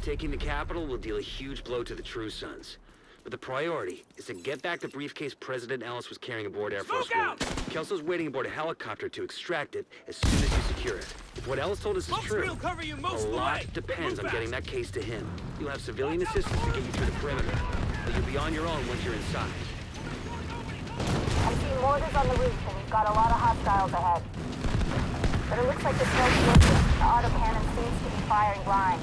Taking the capital will deal a huge blow to the True Sons. But the priority is to get back the briefcase President Ellis was carrying aboard Air Force One. Kelso's waiting aboard a helicopter to extract it as soon as you secure it. If what Ellis told us is true, a lot depends on getting that case to him. You'll have civilian assistance to get you through the perimeter, but you'll be on your own once you're inside. I see mortars on the roof, and we've got a lot of hostiles ahead. But it looks like the smoke's lifting. The autocannon seems to be firing blind.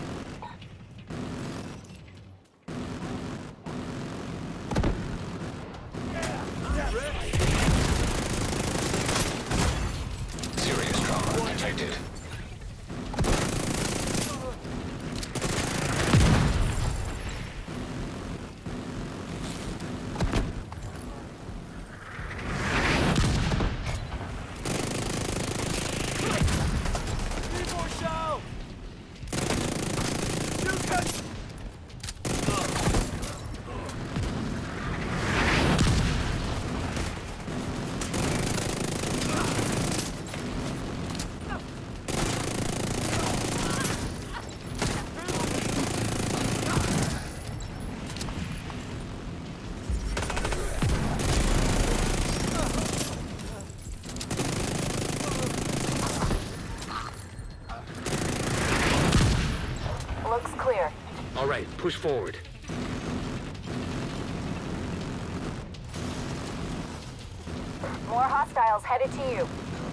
Serious trauma detected. Looks clear. All right, push forward. More hostiles headed to you.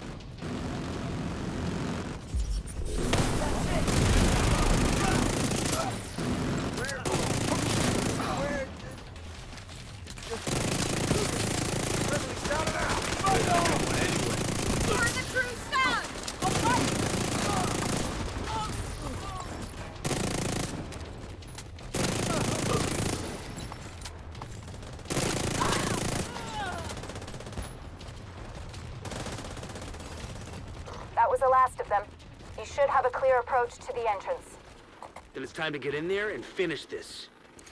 That was the last of them. You should have a clear approach to the entrance. Then it's time to get in there and finish this.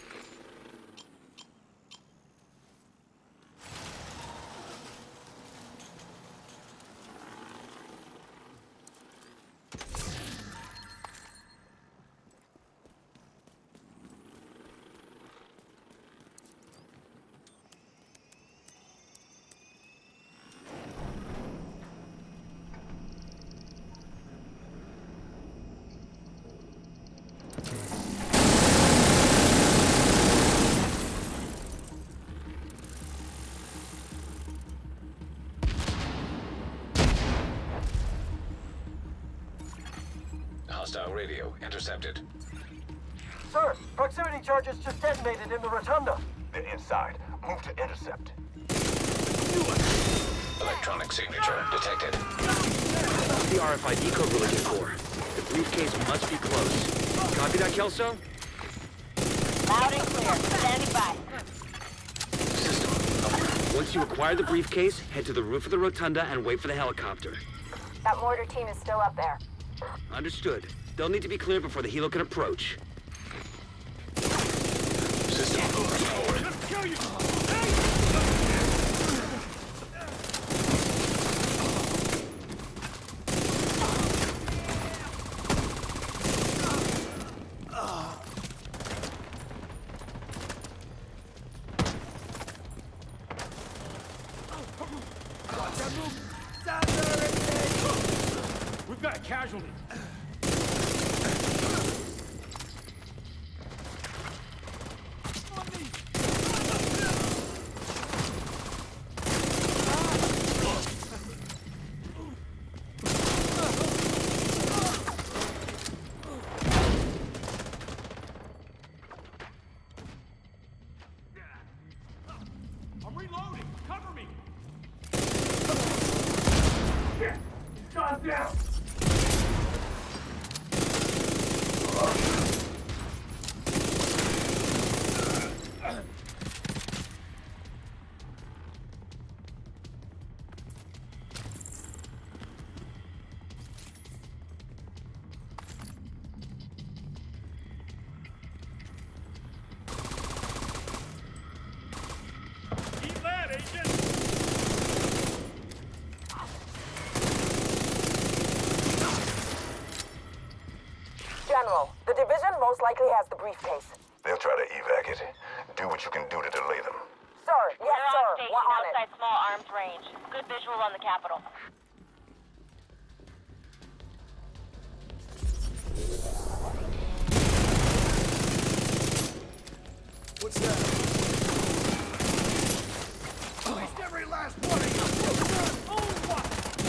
Hostile radio intercepted. Sir, proximity charges just detonated in the rotunda. They're inside. Move to intercept. Electronic signature detected. The RFID code we're looking for. The briefcase must be close. Copy that, Kelso? Loud and clear. Standing by. System. Once you acquire the briefcase, head to the roof of the rotunda and wait for the helicopter. That mortar team is still up there. Understood. They'll need to be cleared before the helo can approach. System moving forward. We've got a casualty. I'm reloading. Cover me. Stop down. Keep that, Agent. Division most likely has the briefcase. They'll try to evac it. Do what you can do to delay them. Sir, yes, We're on sir. station We're on it. outside small arms range. Good visual on the Capitol. What's that? Waste every last one of you! Oh, what?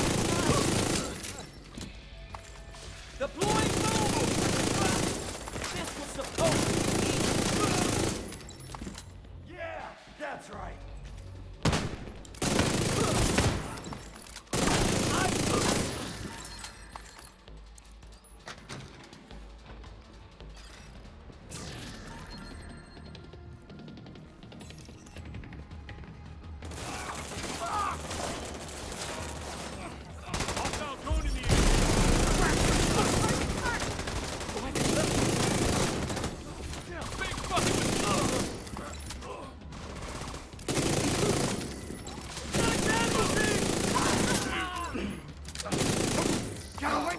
Deploying move! This was supposed to be... Yeah, that's right. Hostile drone in the air! Big fucking... Get away!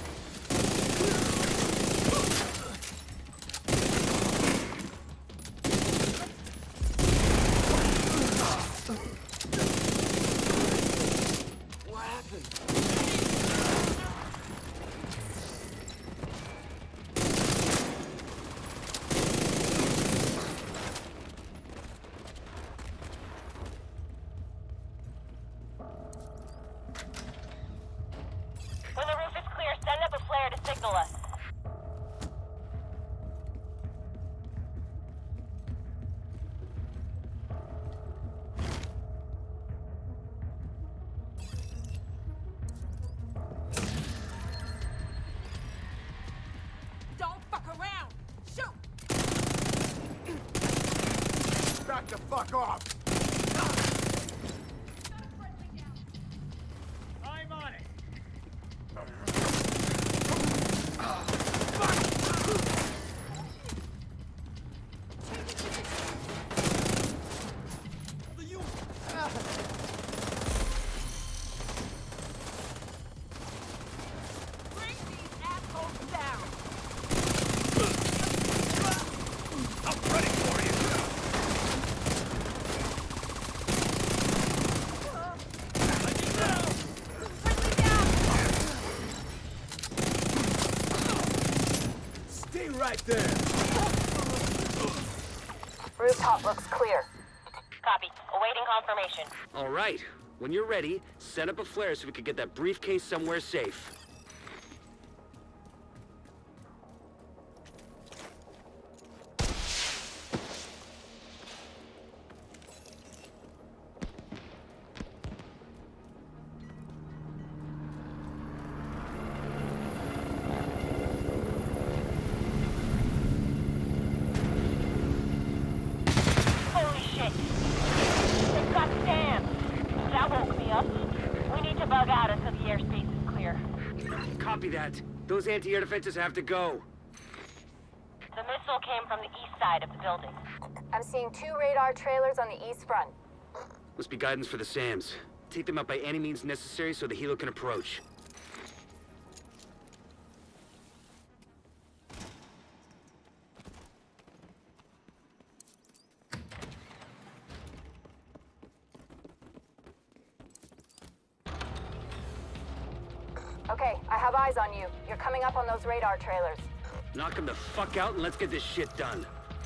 What happened? When the roof is clear, send up a flare to signal us. Don't fuck around. Shoot. Back the fuck off! I'm on it! Bring these assholes down. I'm ready for you! Stay right there! Rooftop looks clear. Copy. Awaiting confirmation. All right. When you're ready, set up a flare so we can get that briefcase somewhere safe. Holy shit! Goddamn! That woke me up. We need to bug out until the airspace is clear. Copy that. Those anti-air defenses have to go. The missile came from the east side of the building. I'm seeing 2 radar trailers on the east front. Must be guidance for the SAMs. Take them out by any means necessary so the helo can approach. Okay, I have eyes on you. You're coming up on those radar trailers. Knock them the fuck out and let's get this shit done.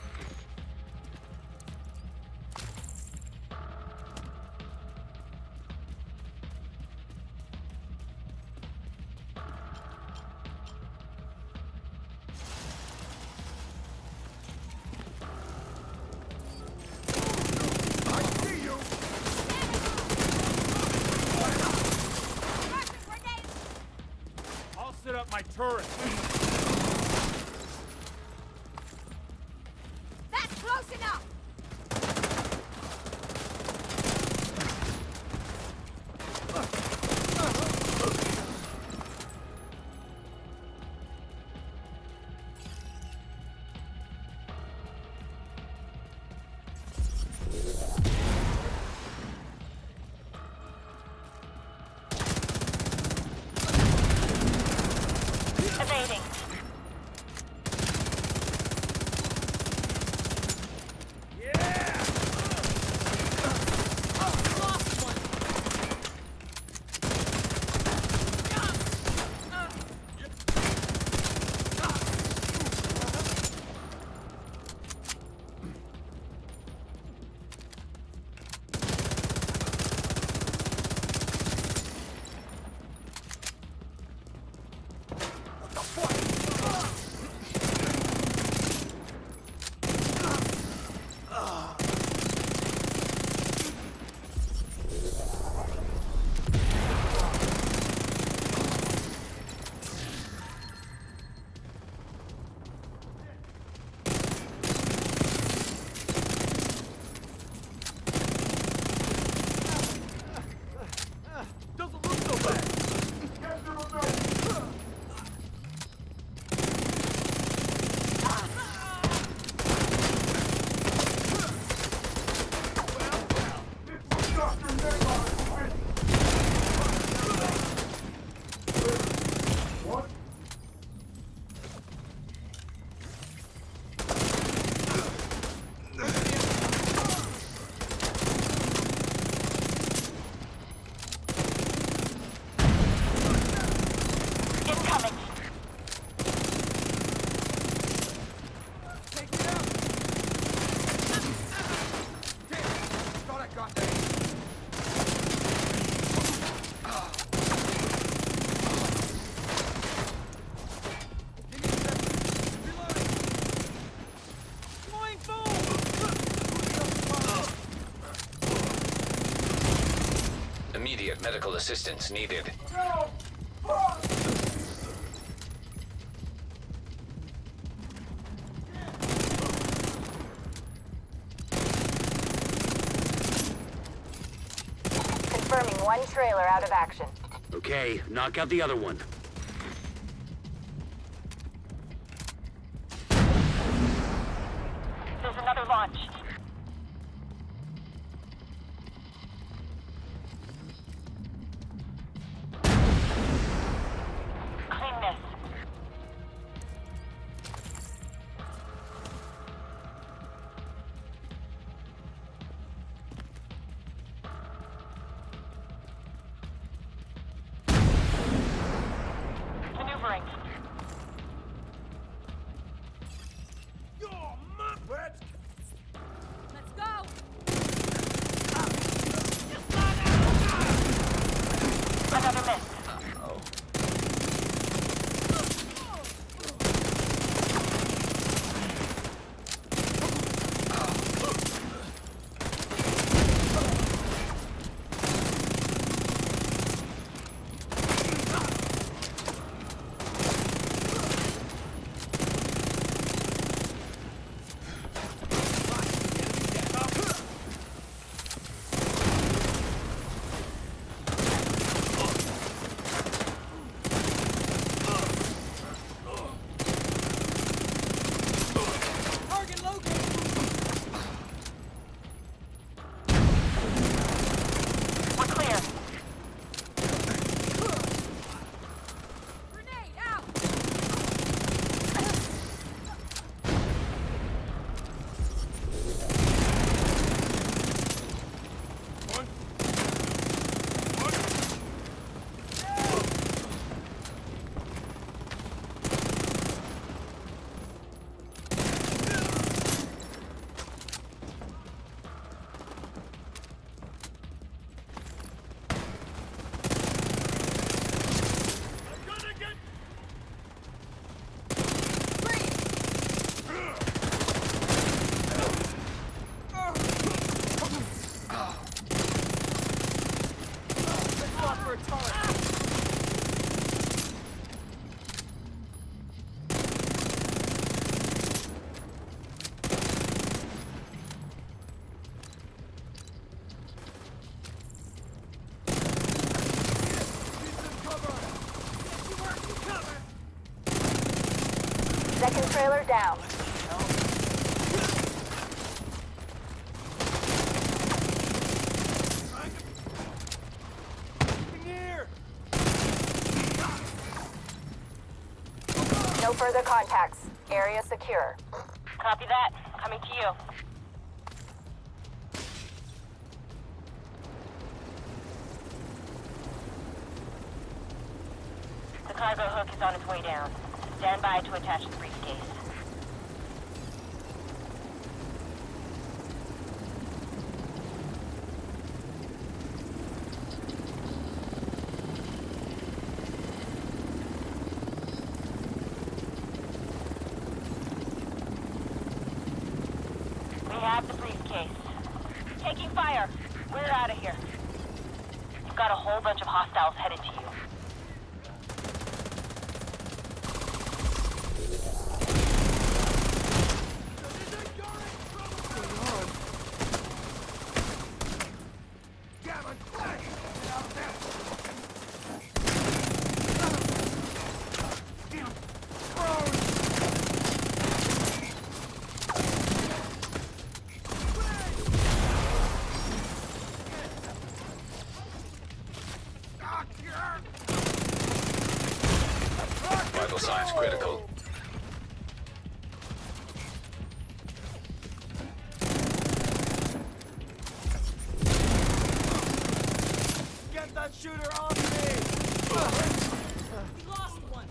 I see you! I'll set up my turret. That's close enough! Evading. Medical assistance needed. Confirming one trailer out of action. Okay, knock out the other one. There's another launch. Clean this. Maneuvering. Let's go! Another miss. Target located! We're clear. Grenade out! Second trailer down. No further contacts. Area secure. Copy that. Coming to you. The cargo hook is on its way down. Stand by to attach the briefcase. We have the briefcase. Taking fire. We're out of here. You've got a whole bunch of hostiles headed to you. Vital signs critical. Get that shooter off me! We lost one!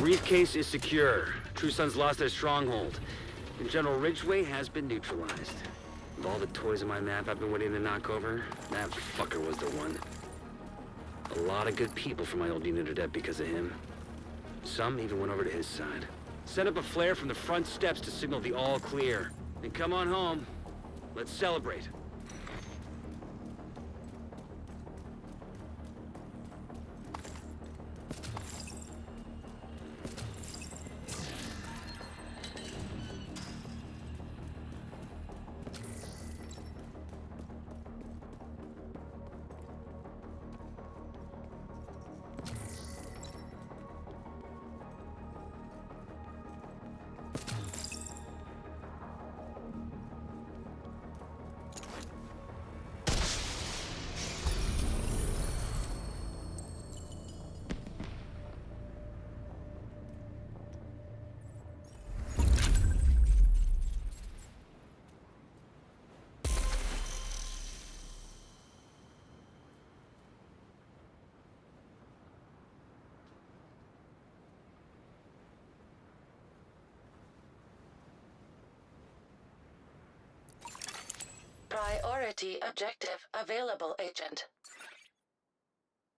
briefcase is secure. True Sons lost their stronghold. And General Ridgway has been neutralized. Of all the toys on my map I've been waiting to knock over, that fucker was the one. A lot of good people from my old unit are dead because of him. Some even went over to his side. Set up a flare from the front steps to signal the all clear. And come on home. Let's celebrate. Priority objective available, Agent.